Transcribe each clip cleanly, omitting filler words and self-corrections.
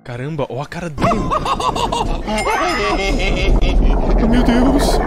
Caramba, ó a cara dele. Meu Deus.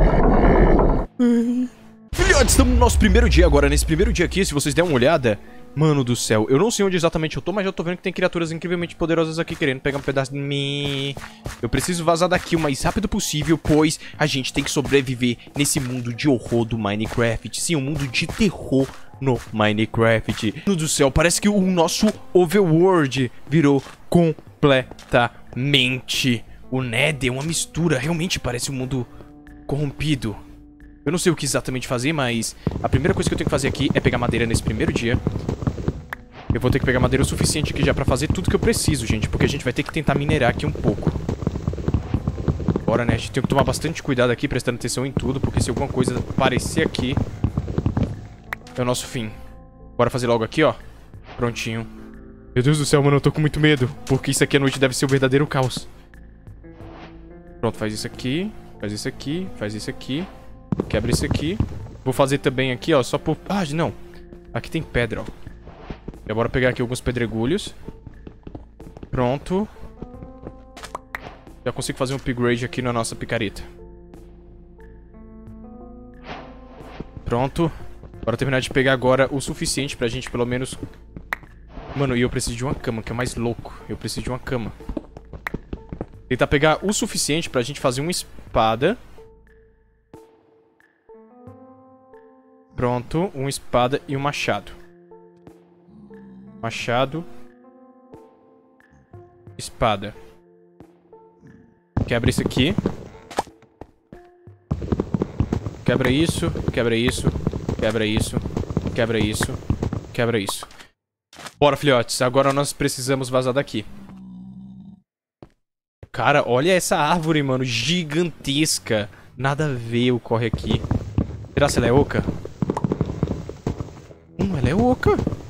Filhotes, estamos no nosso primeiro dia agora. Nesse primeiro dia aqui, se vocês derem uma olhada... Mano do céu, eu não sei onde exatamente eu tô, mas eu tô vendo que tem criaturas incrivelmente poderosas aqui querendo pegar um pedaço de mim. Eu preciso vazar daqui o mais rápido possível, pois a gente tem que sobreviver nesse mundo de horror do Minecraft. Sim, um mundo de terror no Minecraft. Mano do céu, parece que o nosso overworld virou completamente. O Nether é uma mistura, realmente parece um mundo corrompido. Eu não sei o que exatamente fazer, mas a primeira coisa que eu tenho que fazer aqui é pegar madeira nesse primeiro dia. Eu vou ter que pegar madeira o suficiente aqui já pra fazer tudo que eu preciso, gente. Porque a gente vai ter que tentar minerar aqui um pouco. Bora, né? A gente tem que tomar bastante cuidado aqui, prestando atenção em tudo. Porque se alguma coisa aparecer aqui, é o nosso fim. Bora fazer logo aqui, ó. Prontinho. Meu Deus do céu, mano, eu tô com muito medo. Porque isso aqui à noite deve ser o verdadeiro caos. Pronto, faz isso aqui. Faz isso aqui. Faz isso aqui. Quebra isso aqui. Vou fazer também aqui, ó, só por... Ah, não. Aqui tem pedra, ó. E bora pegar aqui alguns pedregulhos. Pronto. Já consigo fazer um upgrade aqui na nossa picareta. Pronto. Bora terminar de pegar agora o suficiente pra gente pelo menos... Mano, e eu preciso de uma cama, que é mais louco. Eu preciso de uma cama. Tentar pegar o suficiente pra gente fazer uma espada... Pronto, uma espada e um machado. Machado. Espada. Quebra isso aqui. Quebra isso, quebra isso, quebra isso, quebra isso, quebra isso. Bora, filhotes, agora nós precisamos vazar daqui. Cara, olha essa árvore, mano, gigantesca. Nada a ver o corre aqui. Será que ela é oca? Ela é oca.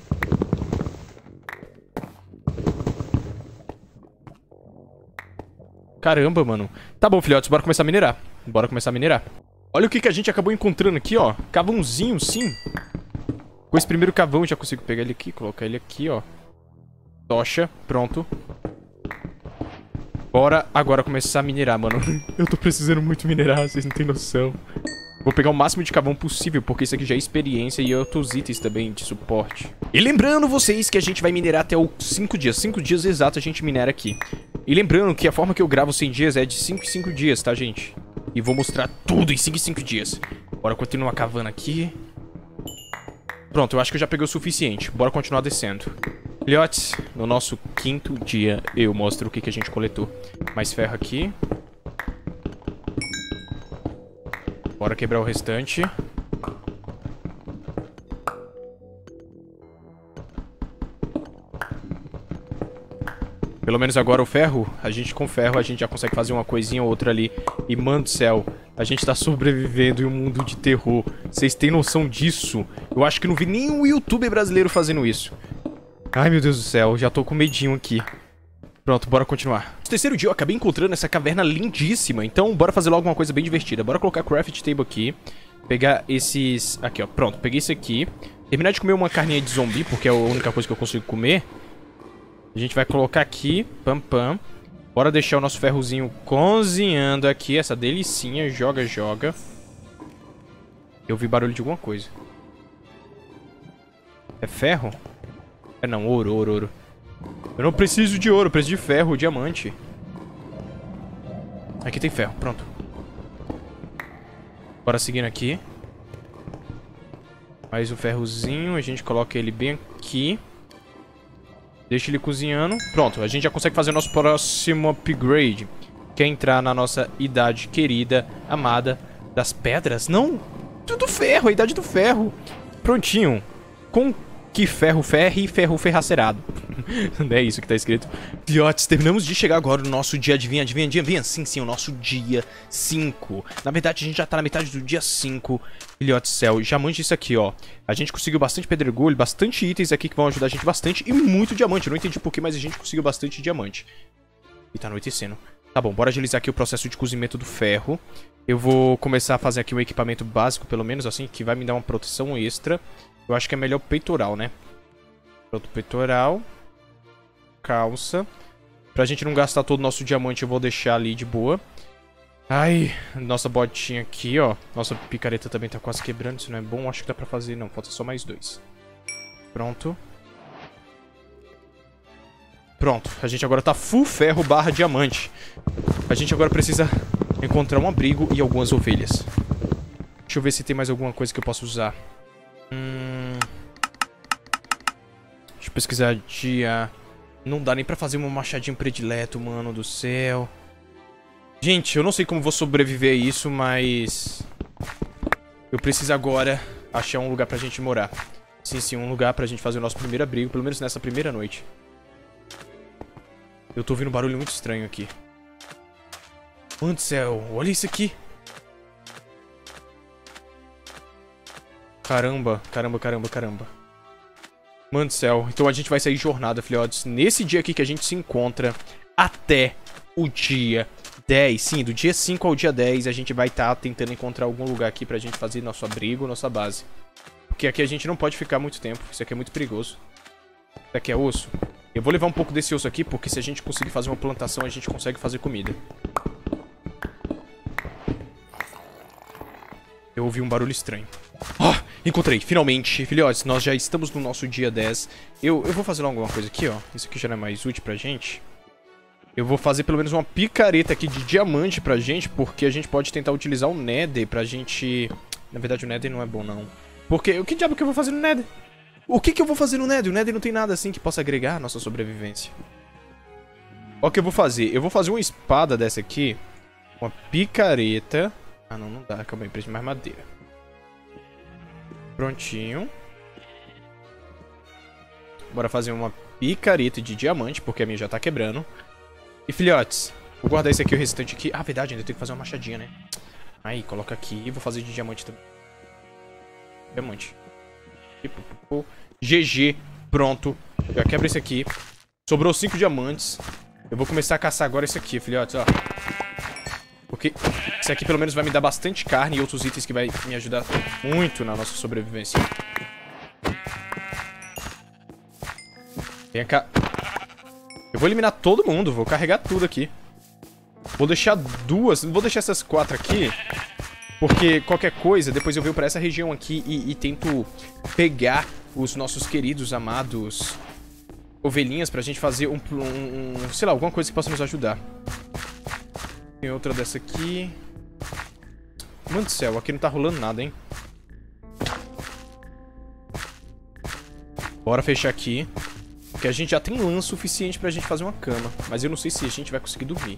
Caramba, mano. Tá bom, filhotes, bora começar a minerar. Bora começar a minerar. Olha o que a gente acabou encontrando aqui, ó. Cavãozinho, sim. Com esse primeiro cavão eu já consigo pegar ele aqui, colocar ele aqui, ó. Tocha, pronto. Bora agora começar a minerar, mano. Eu tô precisando muito minerar, vocês não tem noção. Vou pegar o máximo de carvão possível, porque isso aqui já é experiência e outros itens também de suporte. E lembrando vocês que a gente vai minerar até os 5 dias. 5 dias exatos a gente minera aqui. E lembrando que a forma que eu gravo 100 dias é de 5 em 5 dias, tá, gente? E vou mostrar tudo em 5 em 5 dias. Bora continuar cavando aqui. Pronto, eu acho que eu já peguei o suficiente. Bora continuar descendo. Filhotes, no nosso 5º dia eu mostro o que a gente coletou. Mais ferro aqui. Bora quebrar o restante. Pelo menos agora o ferro, com ferro a gente já consegue fazer uma coisinha ou outra ali. E mano do céu, a gente tá sobrevivendo em um mundo de terror. Vocês têm noção disso? Eu acho que não vi nenhum youtuber brasileiro fazendo isso. Ai meu Deus do céu, já tô com medinho aqui. Pronto, bora continuar. No terceiro dia eu acabei encontrando essa caverna lindíssima. Então bora fazer logo uma coisa bem divertida. Bora colocar craft table aqui. Pegar esses... Aqui, ó. Pronto, peguei esse aqui. Terminar de comer uma carninha de zumbi, porque é a única coisa que eu consigo comer. A gente vai colocar aqui. Pam, pam. Bora deixar o nosso ferrozinho cozinhando aqui. Essa delicinha. Joga, joga. Eu vi barulho de alguma coisa. É ferro? É não, ouro, ouro, ouro. Eu não preciso de ouro, eu preciso de ferro, diamante. Aqui tem ferro, pronto. Bora seguindo aqui. Mais um ferrozinho, a gente coloca ele bem aqui. Deixa ele cozinhando. Pronto, a gente já consegue fazer o nosso próximo upgrade. Que é entrar na nossa idade querida, amada das pedras. Não, do ferro, a idade do ferro. Prontinho. Com que ferro ferre e ferro ferracerado. Não é isso que tá escrito. Filhotes, terminamos de chegar agora no nosso dia, adivinha, adivinha, adivinha? Sim, sim, o nosso dia 5. Na verdade, a gente já tá na metade do dia 5. Filhotes, céu, já mande isso aqui, ó. A gente conseguiu bastante pedregulho, bastante itens aqui que vão ajudar a gente bastante. E muito diamante, eu não entendi porquê, mas a gente conseguiu bastante diamante. E tá anoitecendo. Tá bom, bora agilizar aqui o processo de cozimento do ferro. Eu vou começar a fazer aqui um equipamento básico, pelo menos assim, que vai me dar uma proteção extra. Eu acho que é melhor o peitoral, né? Pronto, peitoral. Calça. Pra gente não gastar todo o nosso diamante, eu vou deixar ali de boa. Ai, nossa botinha aqui, ó. Nossa picareta também tá quase quebrando. Isso não é bom, acho que dá pra fazer. Não, falta só mais 2. Pronto. Pronto, a gente agora tá full ferro barra diamante. A gente agora precisa encontrar um abrigo e algumas ovelhas. Deixa eu ver se tem mais alguma coisa que eu possa usar. Deixa eu pesquisar dia. Não dá nem pra fazer um machadinho predileto, mano do céu. Gente, eu não sei como vou sobreviver a isso, mas... eu preciso agora achar um lugar pra gente morar. Sim, um lugar pra gente fazer o nosso primeiro abrigo, pelo menos nessa primeira noite. Eu tô ouvindo um barulho muito estranho aqui. Mano do céu, olha isso aqui. Caramba. Mano do céu, então a gente vai sair de jornada, filhotes. Nesse dia aqui que a gente se encontra até o dia 10. Sim, do dia 5 ao dia 10 a gente vai estar tentando encontrar algum lugar aqui pra gente fazer nosso abrigo, nossa base. Porque aqui a gente não pode ficar muito tempo, isso aqui é muito perigoso. Isso aqui é osso. Eu vou levar um pouco desse osso aqui, porque se a gente conseguir fazer uma plantação, a gente consegue fazer comida. Eu ouvi um barulho estranho. Ah, encontrei, finalmente. Filhotes, nós já estamos no nosso dia 10. Eu vou fazer logo alguma coisa aqui, ó. Isso aqui já não é mais útil pra gente. Eu vou fazer pelo menos uma picareta aqui de diamante pra gente, porque a gente pode tentar utilizar o Nether pra gente... Na verdade, o Nether não é bom, não. Porque, o que diabo que eu vou fazer no Nether? O que eu vou fazer no Nether? O Nether não tem nada assim que possa agregar à nossa sobrevivência. Olha o que eu vou fazer. Eu vou fazer uma espada dessa aqui. Uma picareta. Ah, não dá. Calma aí, preciso de mais madeira. Prontinho. Bora fazer uma picareta de diamante, porque a minha já tá quebrando. E filhotes, vou guardar esse aqui, o restante aqui. Ah, verdade, ainda tenho que fazer uma machadinha, né? Aí, coloca aqui e vou fazer de diamante também. Diamante. GG, pronto. Já quebra esse aqui. Sobrou 5 diamantes. Eu vou começar a caçar agora esse aqui, filhotes, ó. Porque esse aqui pelo menos vai me dar bastante carne e outros itens que vai me ajudar muito na nossa sobrevivência. Vem cá. Eu vou eliminar todo mundo, vou carregar tudo aqui. Vou deixar duas, vou deixar essas 4 aqui. Porque qualquer coisa, depois eu venho pra essa região aqui e tento pegar os nossos queridos, amados ovelhinhas pra gente fazer sei lá, alguma coisa que possa nos ajudar. Tem outra dessa aqui. Mano do céu, aqui não tá rolando nada, hein? Bora fechar aqui. Porque a gente já tem lã suficiente pra gente fazer uma cama. Mas eu não sei se a gente vai conseguir dormir.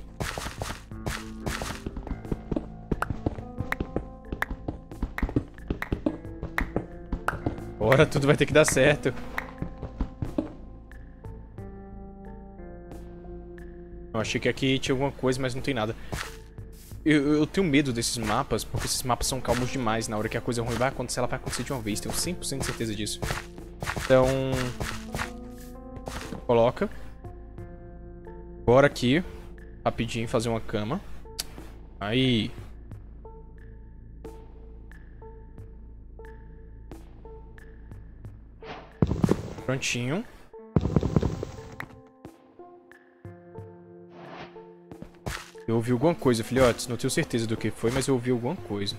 Bora, tudo vai ter que dar certo. Eu achei que aqui tinha alguma coisa, mas não tem nada. Eu tenho medo desses mapas, porque esses mapas são calmos demais. Na hora que a coisa ruim vai acontecer, ela vai acontecer de uma vez. Tenho 100% de certeza disso. Então... coloca. Bora aqui. Rapidinho fazer uma cama. Aí. Prontinho. Eu ouvi alguma coisa, filhotes. Não tenho certeza do que foi, mas eu ouvi alguma coisa.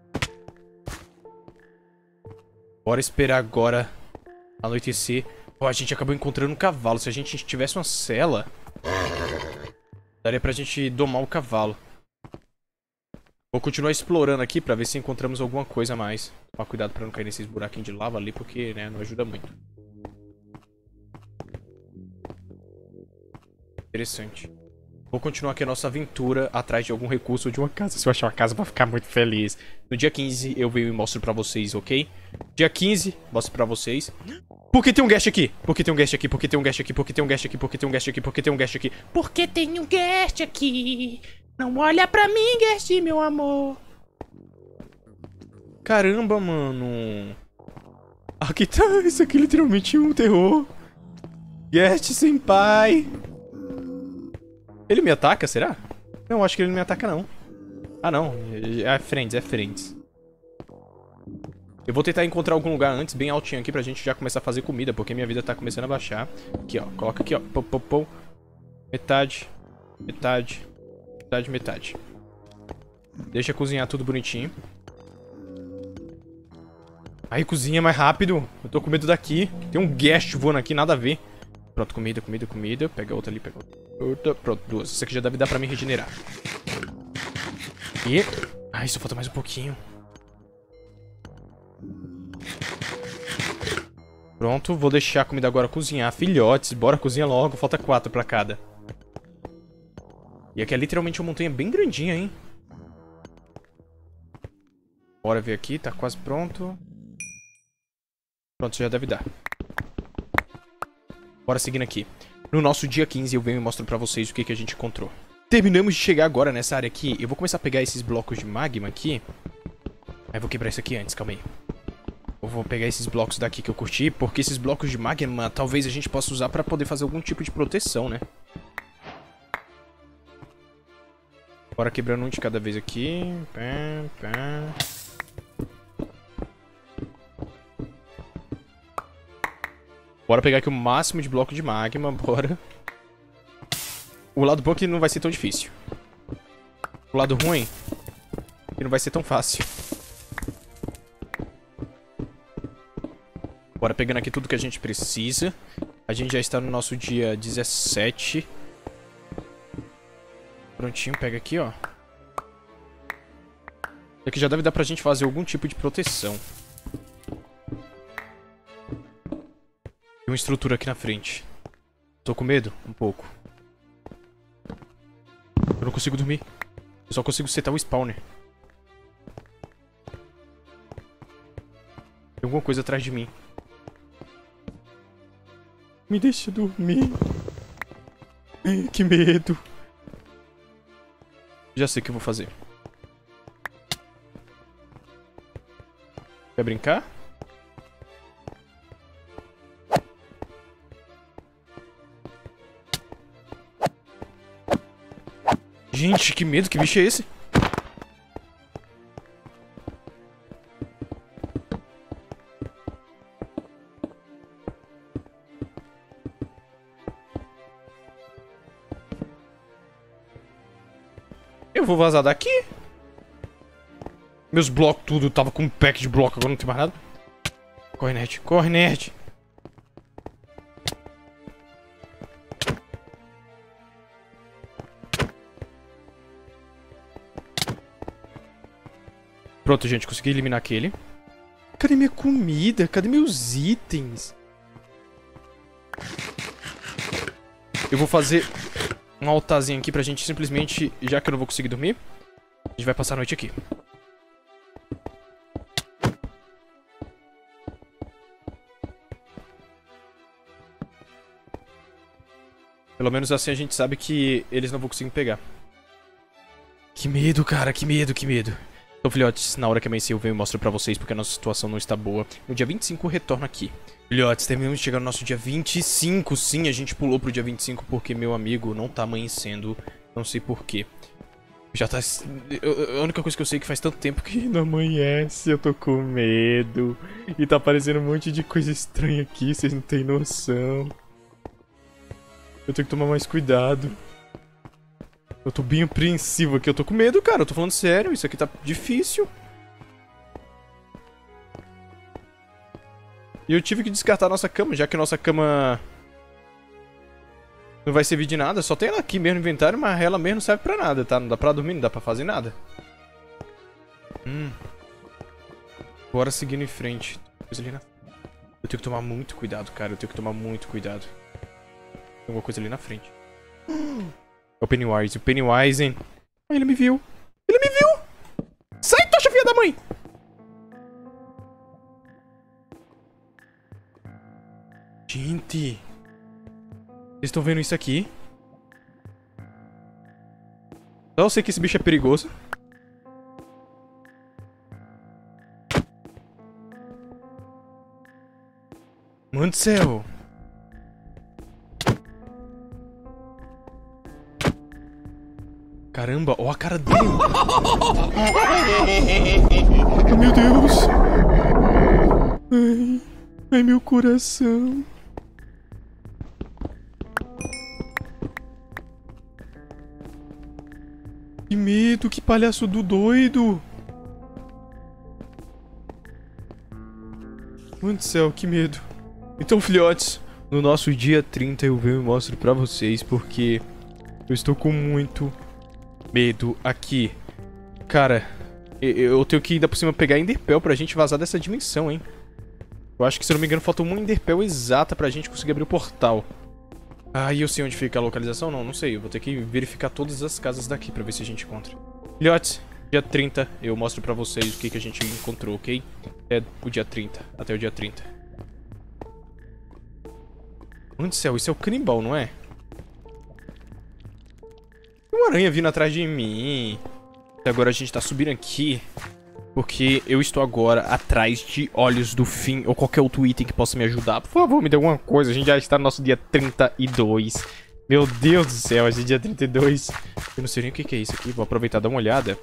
Bora esperar agora anoitecer. Oh, a gente acabou encontrando um cavalo. Se a gente tivesse uma cela, daria pra gente domar o cavalo. Vou continuar explorando aqui pra ver se encontramos alguma coisa a mais. Tomar cuidado pra não cair nesses buraquinhos de lava ali, porque, né, não ajuda muito. Interessante. Vou continuar aqui a nossa aventura atrás de algum recurso ou de uma casa. Se eu achar uma casa, vou ficar muito feliz. No dia 15 eu venho e mostro pra vocês, ok? Dia 15, mostro pra vocês. Por que tem um guest aqui? Por que tem um guest aqui? Por que tem um guest aqui? Por que tem um guest aqui? Por que tem um guest aqui? Por que tem um guest aqui? Por que tem um guest aqui? Não olha pra mim, guest, meu amor. Caramba, mano. Aqui tá, isso aqui é literalmente um terror. Guest senpai. Ele me ataca, será? Não, acho que ele não me ataca, não. Ah, não. É friends, é friends. Eu vou tentar encontrar algum lugar antes, bem altinho aqui, pra gente já começar a fazer comida, porque minha vida tá começando a baixar. Aqui, ó. Coloca aqui, ó. Pô. Metade. Metade. Metade, metade. Deixa cozinhar tudo bonitinho. Aí, cozinha mais rápido. Eu tô com medo daqui. Tem um guest voando aqui, nada a ver. Pronto, comida, comida, comida. Pega outra ali, pega outra. Pronto, duas. Isso aqui já deve dar pra me regenerar. E... ai, só falta mais um pouquinho. Pronto, vou deixar a comida agora cozinhar. Filhotes, bora cozinhar logo. Falta 4 pra cada. E aqui é literalmente uma montanha bem grandinha, hein? Bora ver aqui, tá quase pronto. Pronto, já deve dar. Bora seguindo aqui. No nosso dia 15 eu venho e mostro pra vocês o que a gente encontrou. Terminamos de chegar agora nessa área aqui. Eu vou começar a pegar esses blocos de magma aqui. Aí vou quebrar isso aqui antes, calma aí. Eu vou pegar esses blocos daqui que eu curti, porque esses blocos de magma talvez a gente possa usar pra poder fazer algum tipo de proteção, né? Bora quebrando um de cada vez aqui. Pá, pá. Bora pegar aqui o máximo de bloco de magma, bora. O lado bom é que não vai ser tão difícil. O lado ruim é que não vai ser tão fácil. Bora pegando aqui tudo que a gente precisa. A gente já está no nosso dia 17. Prontinho, pega aqui, ó. Isso aqui já deve dar pra gente fazer algum tipo de proteção. Tem uma estrutura aqui na frente. Tô com medo? Um pouco. Eu não consigo dormir. Eu só consigo setar o spawner. Tem alguma coisa atrás de mim. Me deixa dormir. Ai, que medo. Já sei o que eu vou fazer. Quer brincar? Gente, que medo, que bicho é esse? Eu vou vazar daqui. Meus blocos tudo, tava com um pack de bloco, agora não tem mais nada. Corre, nerd. Corre, nerd. Pronto, gente, consegui eliminar aquele. Cadê minha comida? Cadê meus itens? Eu vou fazer um altarzinho aqui pra gente simplesmente, já que eu não vou conseguir dormir, a gente vai passar a noite aqui. Pelo menos assim a gente sabe que eles não vão conseguir pegar. Que medo, cara, que medo, que medo. Então, filhotes, na hora que amanhecer eu venho e mostro pra vocês porque a nossa situação não está boa. No dia 25 eu retorno aqui. Filhotes, terminamos de chegar no nosso dia 25. Sim, a gente pulou pro dia 25 porque meu amigo não tá amanhecendo. Não sei porquê. Já tá... A única coisa que eu sei é que faz tanto tempo que não amanhece. Eu tô com medo. E tá aparecendo um monte de coisa estranha aqui, vocês não têm noção. Eu tenho que tomar mais cuidado. Eu tô bem apreensivo aqui, eu tô com medo, cara. Eu tô falando sério, isso aqui tá difícil. E eu tive que descartar a nossa cama, já que a nossa cama não vai servir de nada. Só tem ela aqui mesmo no inventário, mas ela mesmo não serve pra nada, tá? Não dá pra dormir, não dá pra fazer nada. Bora seguindo em frente. Eu tenho que tomar muito cuidado, cara. Eu tenho que tomar muito cuidado. Tem alguma coisa ali na frente. É o Pennywise. O Pennywise, hein? Ah, ele me viu. Ele me viu! Sai, tocha, filha da mãe! Gente! Vocês estão vendo isso aqui? Só eu sei que esse bicho é perigoso. Mano do céu! Caramba, ó a cara dele. Oh, meu Deus. Ai, ai, meu coração. Que medo, que palhaço do doido. Mano do céu, que medo. Então, filhotes, no nosso dia 30 eu venho e mostro pra vocês porque eu estou com muito medo aqui. Cara, eu tenho que ainda por cima pegar Enderpell pra gente vazar dessa dimensão, hein. Eu acho que, se eu não me engano, falta uma Enderpell exata pra gente conseguir abrir o portal. Ah, e eu sei onde fica a localização? Não, não sei. Eu vou ter que verificar todas as casas daqui pra ver se a gente encontra. Filhotes, dia 30 eu mostro pra vocês o que a gente encontrou, ok? É o dia 30, até o dia 30. Mano do céu, isso é o canibal, não é? Tem uma aranha vindo atrás de mim. E agora a gente tá subindo aqui porque eu estou agora atrás de Olhos do Fim ou qualquer outro item que possa me ajudar. Por favor, me dê alguma coisa. A gente já está no nosso dia 32. Meu Deus do céu, a gente é dia 32. Eu não sei nem o que é isso aqui. Vou aproveitar e dar uma olhada.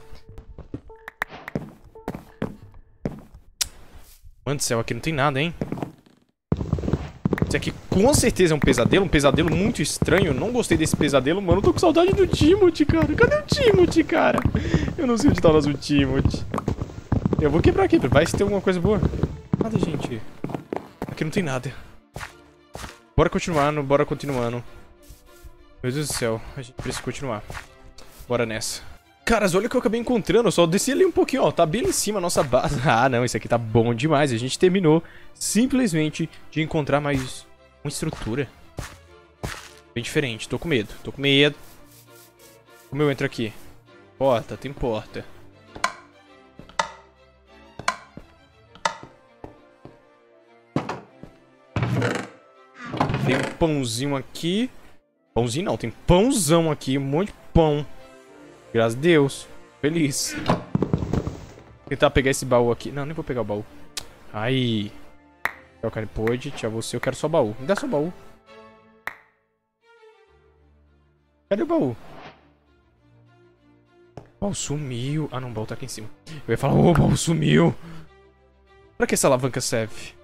Mano do céu, aqui não tem nada, hein? Isso aqui com certeza é um pesadelo muito estranho. Não gostei desse pesadelo, mano. Eu tô com saudade do Timothy, cara. Cadê o Timothy, cara? Eu não sei onde tá o nosso Timothy. Eu vou quebrar aqui, vai ter alguma coisa boa. Nada, gente. Aqui não tem nada. Bora continuando, bora continuando. Meu Deus do céu, a gente precisa continuar. Bora nessa. Caras, olha o que eu acabei encontrando. Eu só desci ali um pouquinho, ó. Tá bem ali em cima a nossa base. Ah, não, isso aqui tá bom demais. A gente terminou simplesmente de encontrar mais uma estrutura. Bem diferente. Tô com medo, tô com medo. Como eu entro aqui? Porta, tem porta. Tem um pãozinho aqui. Pãozinho não, tem pãozão aqui. Um monte de pão. Graças a Deus. Feliz. Vou tentar pegar esse baú aqui. Não, nem vou pegar o baú. Aí. Tchau, cara. Pode. Tchau, você. Eu quero só baú. Me dá só baú. Cadê o baú? O baú sumiu. Ah, não. O baú tá aqui em cima. Eu ia falar, ô, o baú sumiu. Pra que essa alavanca serve?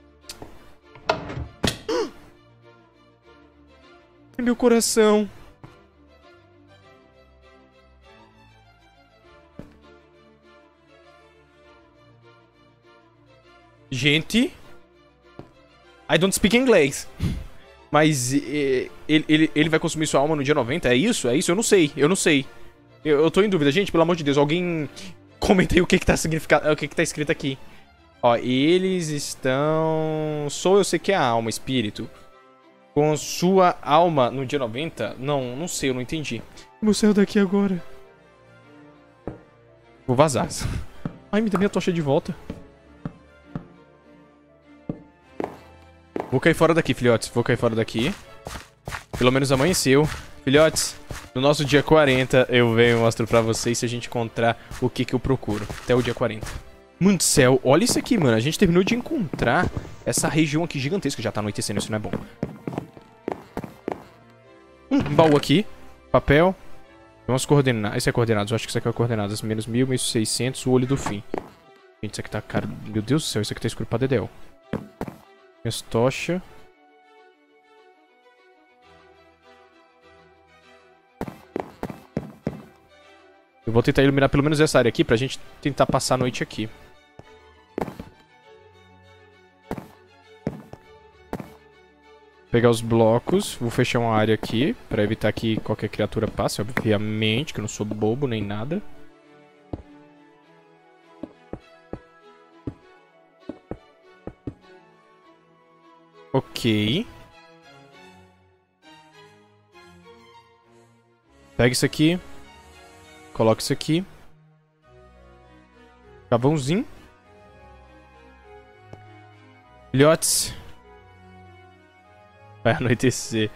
Meu coração. Gente. I don't speak inglês. Mas ele vai consumir sua alma no dia 90? É isso? É isso? Eu não sei. Eu não sei. Eu tô em dúvida. Gente, pelo amor de Deus, alguém comenta aí o que tá significado, o que tá escrito aqui. Ó, eles estão... eu sei que é a alma, espírito. Com sua alma no dia 90? Não, não sei, eu não entendi. Vou sair daqui agora. Vou vazar. Ai, me dá minha tocha de volta. Vou cair fora daqui, filhotes. Vou cair fora daqui. Pelo menos amanheceu. Filhotes, no nosso dia 40 eu venho e mostro pra vocês se a gente encontrar o que eu procuro. Até o dia 40. Mano do céu, olha isso aqui, mano. A gente terminou de encontrar essa região aqui gigantesca. Já tá anoitecendo, isso não é bom. Um baú aqui. Papel. Tem umas coordenadas. Esse é coordenadas. Eu acho que isso aqui é coordenadas. Menos 1000, menos 600. O olho do fim. Gente, isso aqui tá caro. Meu Deus do céu. Isso aqui tá escuro pra dedéu. Minhas tochas. Eu vou tentar iluminar pelo menos essa área aqui pra gente tentar passar a noite aqui. Pegar os blocos, vou fechar uma área aqui pra evitar que qualquer criatura passe, obviamente, que eu não sou bobo nem nada. Ok. Pega isso aqui. Coloca isso aqui. Carvãozinho. Filhotes. Vai anoitecer.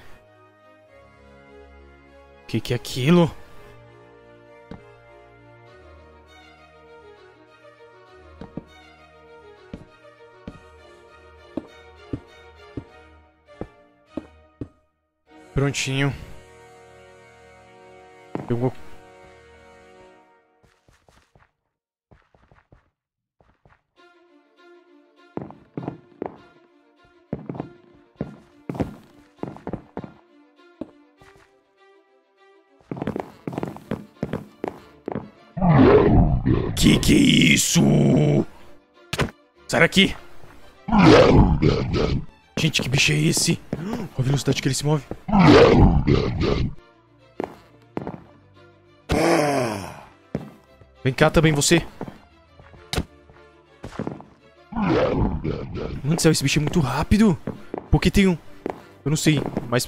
O que é aquilo? Prontinho. Eu vou... Que é isso? Sai daqui. Gente, que bicho é esse? Olha a velocidade que ele se move. Vem cá também, você. Mano do céu, esse bicho é muito rápido. Porque tem um... Eu não sei, mas...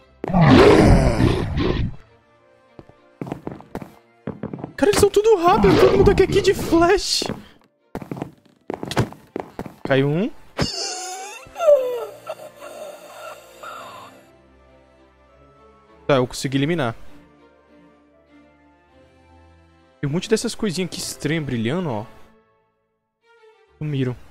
Cara, eles são tudo rápido. Todo mundo aqui de flash. Caiu um. Tá, eu consegui eliminar. Tem um monte dessas coisinhas aqui estranhas brilhando, ó. Sumiram.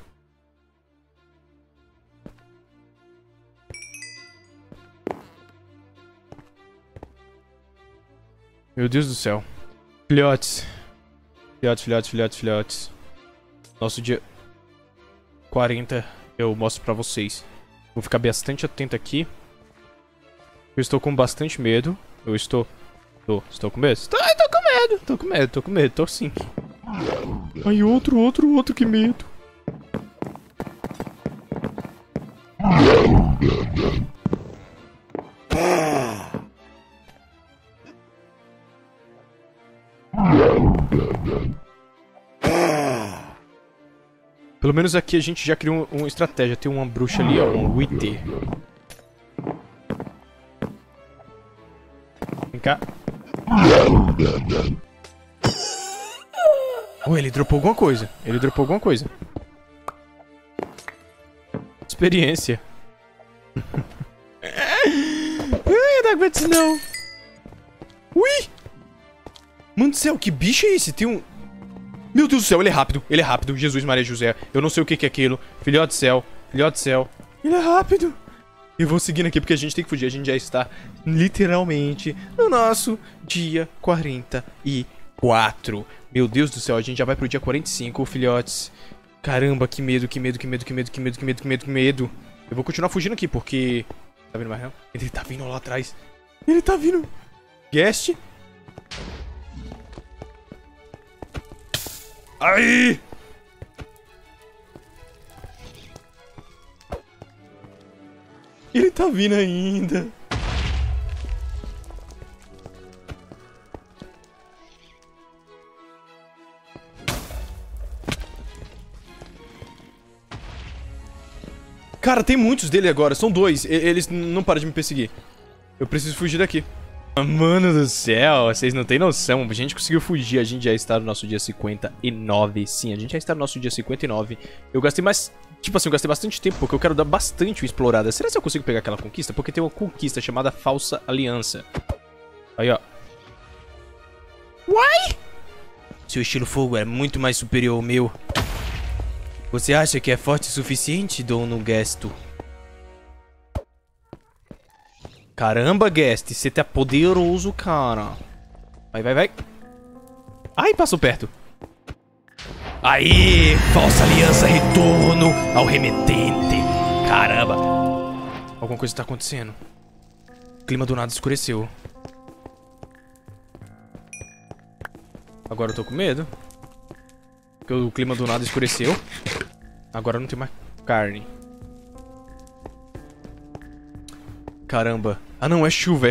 Meu Deus do céu. Filhotes. Filhotes. Nosso dia 40 eu mostro pra vocês. Vou ficar bastante atento aqui. Eu estou com bastante medo. Estou com medo? Tô com medo, tô sim. Ai, outro, que medo. Pelo menos aqui a gente já criou uma estratégia. Tem uma bruxa ali, ó, um Wither. Vem cá. Oh, ele dropou alguma coisa. Experiência. Ai, eu não aguento isso não. Ui! Mano do céu, que bicho é esse? Tem um... Meu Deus do céu, ele é rápido. Jesus, Maria, José. Eu não sei o que é aquilo. Filhote do céu. Ele é rápido. Eu vou seguindo aqui porque a gente tem que fugir. A gente já está literalmente no nosso dia 44. Meu Deus do céu, a gente já vai pro dia 45, filhotes. Caramba, que medo. Eu vou continuar fugindo aqui porque... Tá vindo mais não? Ele tá vindo lá atrás. Guest. Aí! Ele tá vindo ainda. Cara, tem muitos dele agora. São dois. Eles não param de me perseguir. Eu preciso fugir daqui. Mano do céu, vocês não tem noção. A gente conseguiu fugir, a gente já está no nosso dia 59. Sim, a gente já está no nosso dia 59. Eu gastei mais... Tipo assim, eu gastei bastante tempo porque eu quero dar bastante uma explorada. Será que eu consigo pegar aquela conquista? Porque tem uma conquista chamada Falsa Aliança. Aí, ó. Uai! Seu estilo fogo é muito mais superior ao meu. Você acha que é forte o suficiente, dono Gesto? Caramba, Guest, você tá poderoso, cara. Vai. Ai, passou perto. Aí, falsa aliança, retorno ao remetente. Caramba. Alguma coisa tá acontecendo. O clima do nada escureceu. Agora eu tô com medo. Porque o clima do nada escureceu. Agora não tem mais carne. Caramba. Ah não, é chuva.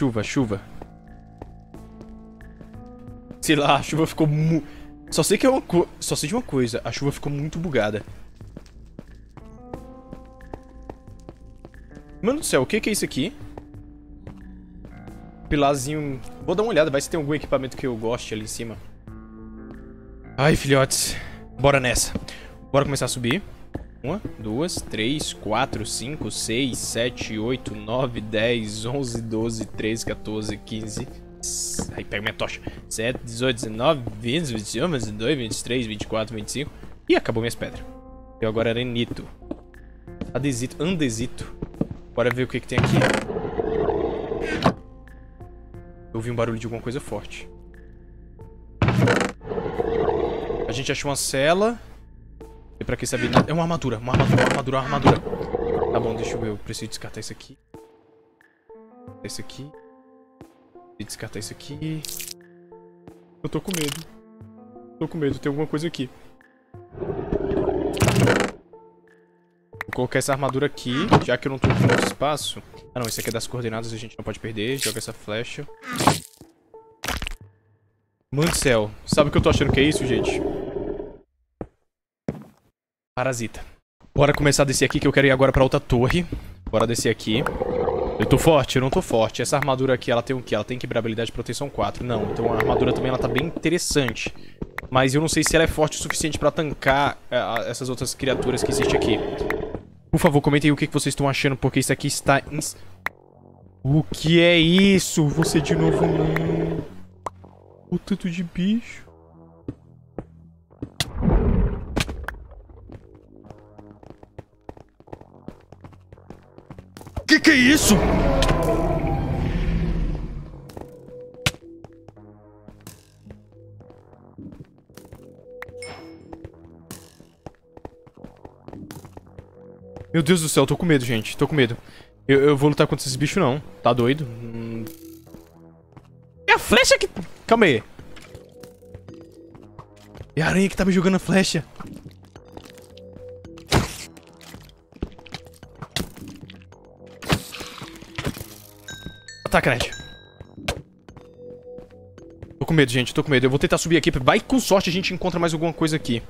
Sei lá, a chuva ficou Só sei que é Só sei de uma coisa, a chuva ficou muito bugada. Mano do céu, o que é isso aqui? Pilarzinho... Vou dar uma olhada, vai se tem algum equipamento que eu goste ali em cima. Ai, filhotes. Bora nessa. Bora começar a subir. 1, 2, 3, 4, 5, 6, 7, 8, 9, 10, 11, 12, 13, 14, 15... Aí pega minha tocha. 7, 18, 19, 20, 21, 22, 23, 24, 25... Ih, acabou minhas pedras. E agora arenito. Andesito. Bora ver o que tem aqui. Eu ouvi um barulho de alguma coisa forte. A gente achou uma cela. E pra quem sabe nada... É uma armadura. Tá bom, deixa eu ver. Eu preciso descartar isso aqui. Descartar isso aqui. Eu tô com medo. Tô com medo, tem alguma coisa aqui. Vou colocar essa armadura aqui, já que eu não tô com muito espaço. Ah não, isso aqui é das coordenadas, a gente não pode perder. Joga essa flecha. Mano do céu, sabe o que eu tô achando que é isso, gente? Parasita. Bora começar a descer aqui, que eu quero ir agora pra outra torre. Bora descer aqui. Eu tô forte? Eu não tô forte. Essa armadura aqui, ela tem o quê? Ela tem quebrabilidade e proteção 4. Não, então a armadura também ela tá bem interessante. Mas eu não sei se ela é forte o suficiente pra tancar essas outras criaturas que existem aqui. Por favor, comentem o que vocês estão achando, porque isso aqui está... O que é isso? Você de novo não... O tanto de bicho. Que é isso? Meu Deus do céu, tô com medo, gente. Tô com medo. Eu vou lutar contra esses bichos, não. Tá doido? É a flecha que... Calma aí. É a aranha que tá me jogando a flecha. Ataca, Ned. Tô com medo, gente. Tô com medo. Eu vou tentar subir aqui. Vai com sorte a gente encontra mais alguma coisa aqui.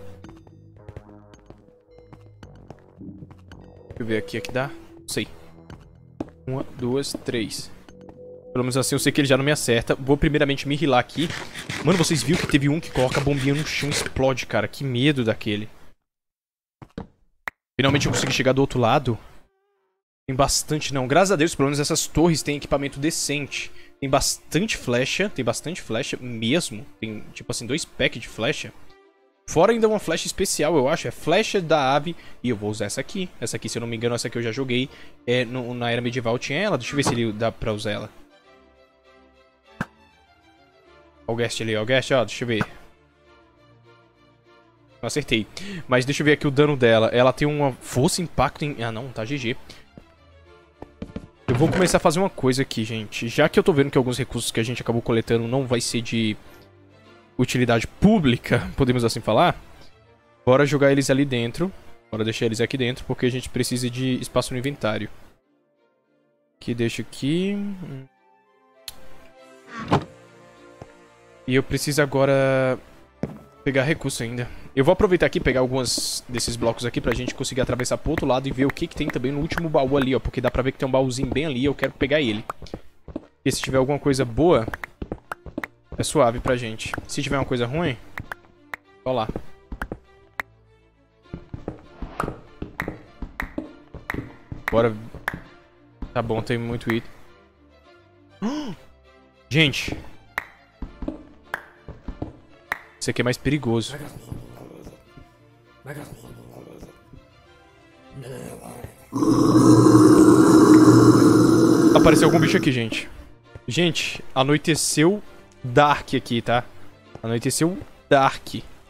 Deixa eu ver aqui. Aqui dá? Não sei. 1, 2, 3. Pelo menos assim eu sei que ele já não me acerta. Vou primeiramente me healar aqui. Mano, vocês viram que teve um que coloca a bombinha no chão e explode, cara. Que medo daquele. Finalmente eu consegui chegar do outro lado. Tem bastante, não. Graças a Deus, pelo menos essas torres têm equipamento decente. Tem bastante flecha mesmo. Tem, tipo assim, 2 packs de flecha. Fora ainda uma flecha especial, eu acho. É flecha da ave. E eu vou usar essa aqui. Essa aqui, se eu não me engano, essa aqui eu já joguei. Na era medieval tinha ela. Deixa eu ver se dá pra usar ela. Olha o guest ali, ó. O guest, ó. Deixa eu ver. Não acertei. Mas deixa eu ver aqui o dano dela. Ela tem uma força, impacto em... Ah, não. Tá GG. Eu vou começar a fazer uma coisa aqui, gente. Já que eu tô vendo que alguns recursos que a gente acabou coletando não vai ser de utilidade pública, podemos assim falar. Bora jogar eles ali dentro. Bora deixar eles aqui dentro, porque a gente precisa de espaço no inventário. Aqui, deixa aqui. E eu preciso agora pegar recurso ainda. Eu vou aproveitar aqui e pegar alguns desses blocos aqui pra gente conseguir atravessar pro outro lado e ver o que tem também no último baú ali, ó. Porque dá pra ver que tem um baúzinho bem ali, eu quero pegar ele. E se tiver alguma coisa boa, é suave pra gente. Se tiver uma coisa ruim, ó lá. Bora. Tá bom, tem muito item. Gente. Isso aqui é mais perigoso. Apareceu algum bicho aqui, gente. Gente, anoiteceu dark aqui, tá? Anoiteceu dark.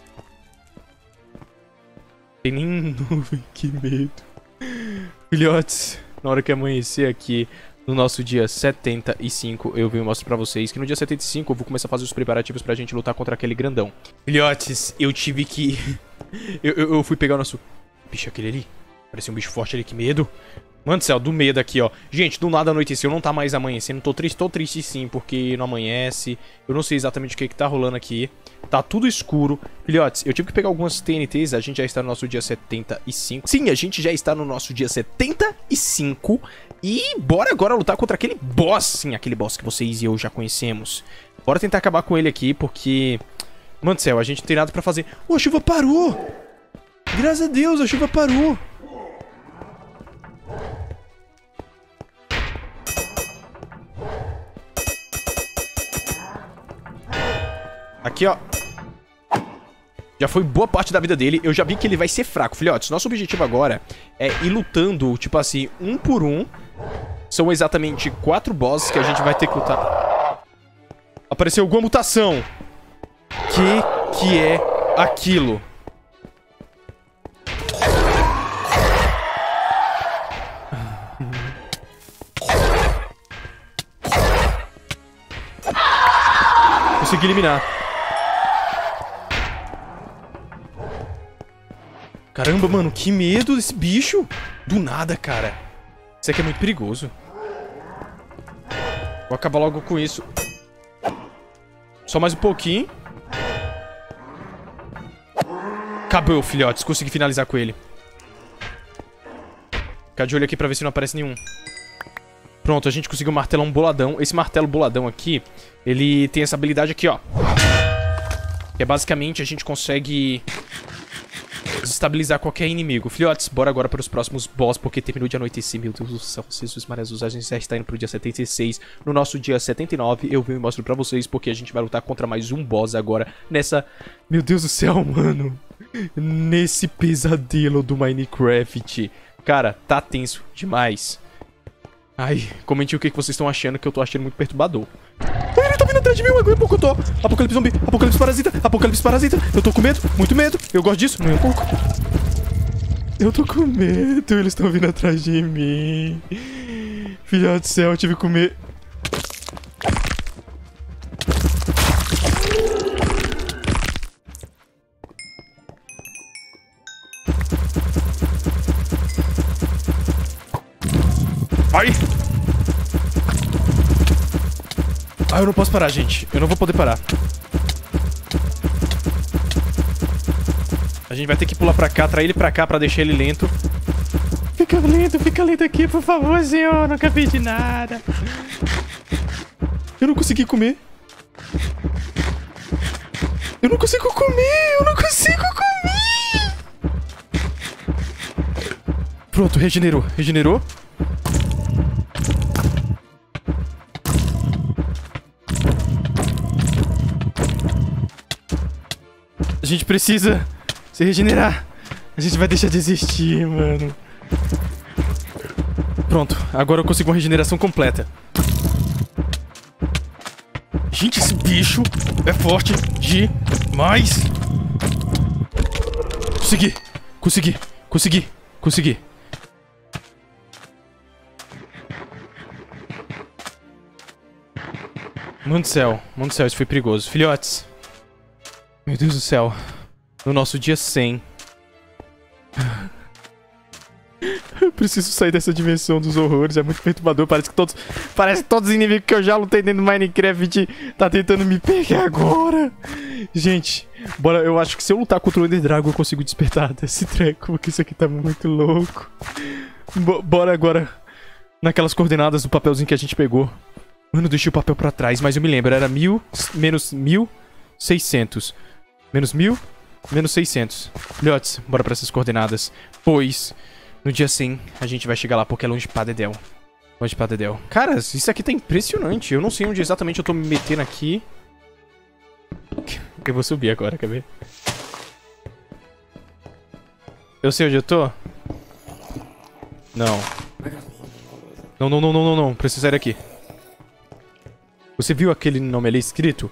Tem nem nuvem, que medo. Filhotes, na hora que amanhecer aqui, no nosso dia 75, eu venho mostrar pra vocês que no dia 75 eu vou começar a fazer os preparativos pra gente lutar contra aquele grandão. Filhotes, eu tive que... eu fui pegar o nosso... Bicho, aquele ali. Parecia um bicho forte ali, que medo. Mano do céu, do medo aqui, ó. Gente, do nada anoiteceu, não tá mais amanhecendo. Tô triste sim, porque não amanhece. Eu não sei exatamente o que tá rolando aqui. Tá tudo escuro. Filhotes, eu tive que pegar algumas TNTs. A gente já está no nosso dia 75. Sim, a gente já está no nosso dia 75. E bora agora lutar contra aquele boss. Sim, aquele boss que vocês e eu já conhecemos. Bora tentar acabar com ele aqui, porque... Mano do céu, a gente não tem nada pra fazer. Oh, a chuva parou! Graças a Deus, a chuva parou! Aqui, ó. Já foi boa parte da vida dele. Eu já vi que ele vai ser fraco, filhotes. Nosso objetivo agora é ir lutando, tipo assim, um por um. São exatamente 4 bosses que a gente vai ter que lutar. Apareceu alguma mutação. Que é aquilo? Consegui eliminar. Caramba, mano, que medo desse bicho. Do nada, cara. Isso aqui é muito perigoso. Vou acabar logo com isso. Só mais um pouquinho. Acabou, filhotes. Consegui finalizar com ele. Ficar de olho aqui pra ver se não aparece nenhum. Pronto, a gente conseguiu um martelão boladão. Esse martelo boladão aqui, ele tem essa habilidade aqui, ó. Que é basicamente a gente consegue desestabilizar qualquer inimigo. Filhotes, bora agora para os próximos boss, porque terminou de anoitecer. Meu Deus do céu, Jesus Maria Jesus, a gente já está indo pro dia 76. No nosso dia 79, eu venho e mostro pra vocês, porque a gente vai lutar contra mais um boss agora nessa... Meu Deus do céu, mano. Nesse pesadelo do Minecraft. Cara, tá tenso demais. Ai, comente o que vocês estão achando, que eu tô achando muito perturbador. Ai, ele tá vindo atrás de mim, agora pouco eu tô. Apocalipse zumbi, apocalipse parasita, apocalipse parasita. Eu tô com medo, muito medo. Eu gosto disso, nem um pouco. Eu tô com medo, eles estão vindo atrás de mim. Filha do céu, eu tive que comer. Ai! Ah, eu não posso parar, gente. Eu não vou poder parar. A gente vai ter que pular pra cá, atrair ele pra cá pra deixar ele lento. Fica lento aqui, por favor, senhor. Nunca pedi nada. Eu não consegui comer. Eu não consigo comer. Pronto, regenerou. A gente precisa se regenerar. A gente vai deixar de existir, mano. Pronto, agora eu consigo uma regeneração completa. Gente, esse bicho é forte demais. Consegui. Mano do céu, isso foi perigoso. Filhotes. Meu Deus do céu. No nosso dia 100. Eu preciso sair dessa dimensão dos horrores. É muito perturbador. Parece que todos os inimigos que eu já lutei dentro do Minecraft tá tentando me pegar agora. Gente, bora. Eu acho que se eu lutar contra o Ender Dragon eu consigo despertar desse treco, porque isso aqui tá muito louco. Bora agora naquelas coordenadas do papelzinho que a gente pegou. Mano, eu deixei o papel pra trás, mas eu me lembro. Era 1000 menos 1600. Menos 1000, menos 600. Filhotes, bora pra essas coordenadas. Pois, no dia 100, a gente vai chegar lá, porque é longe pra dedéu. Cara, isso aqui tá impressionante. Eu não sei onde exatamente eu tô me metendo aqui. Eu vou subir agora, quer ver? Eu sei onde eu tô? Não. Não. Preciso sair daqui. Você viu aquele nome ali escrito?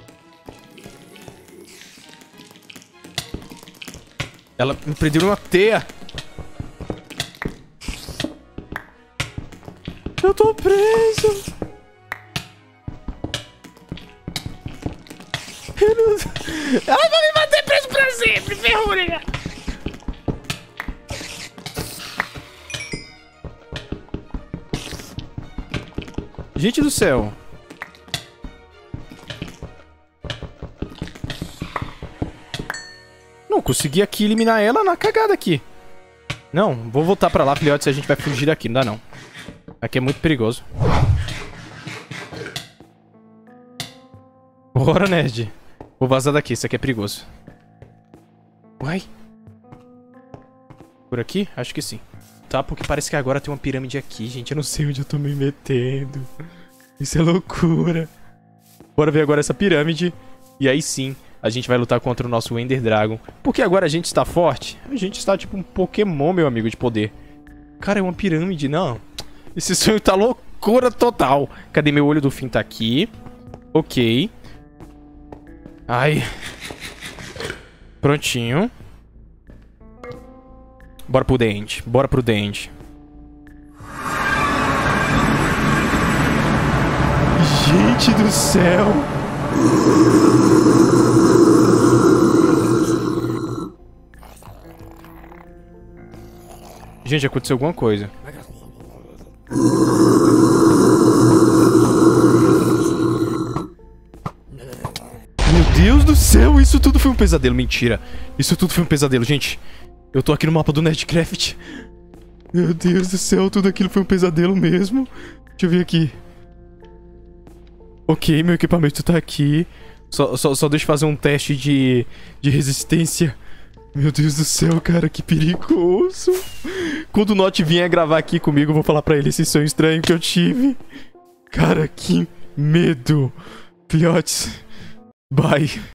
Ela me prendeu numa teia. Eu tô preso. Ela vai me manter preso pra sempre, ferrugem. Gente do céu. Não, consegui aqui eliminar ela na cagada aqui. Não, vou voltar pra lá, filhotes, a gente vai fugir daqui, não dá não. Aqui é muito perigoso. Bora, nerd. Vou vazar daqui, isso aqui é perigoso. Uai. Por aqui? Acho que sim. Tá, porque parece que agora tem uma pirâmide aqui, gente. Eu não sei onde eu tô me metendo. Isso é loucura. Bora ver agora essa pirâmide. E aí sim, a gente vai lutar contra o nosso Ender Dragon. Porque agora a gente está forte. A gente está tipo um Pokémon, meu amigo, de poder. Cara, é uma pirâmide, não. Esse sonho tá loucura total. Cadê meu olho do fim? Tá aqui. Ok. Ai. Prontinho. Bora pro dente. Gente do céu. Gente, aconteceu alguma coisa. Meu Deus do céu, isso tudo foi um pesadelo. Mentira. Isso tudo foi um pesadelo, gente. Eu tô aqui no mapa do Nerdcraft. Meu Deus do céu, tudo aquilo foi um pesadelo mesmo. Deixa eu ver aqui. Ok, meu equipamento tá aqui. Só deixa eu fazer um teste de resistência. Meu Deus do céu, cara, que perigoso. Quando o Notch vier gravar aqui comigo, eu vou falar pra ele esse sonho estranho que eu tive. Cara, que medo. Filhotes, bye.